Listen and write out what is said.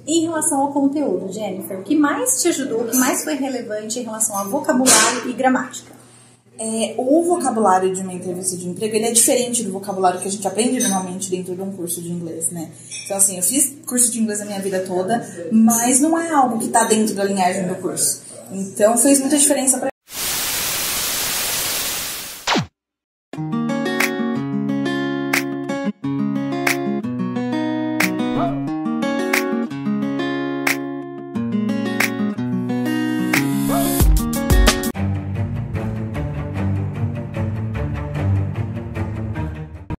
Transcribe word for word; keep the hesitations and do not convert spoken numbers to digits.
Em relação ao conteúdo, Jennifer, o que mais te ajudou, o que mais foi relevante em relação a vocabulário e gramática? É, o vocabulário de uma entrevista de emprego, ele é diferente do vocabulário que a gente aprende normalmente dentro de um curso de inglês, né? Então, assim, eu fiz curso de inglês a minha vida toda, mas não é algo que está dentro da linhagem do curso. Então, fez muita diferença pra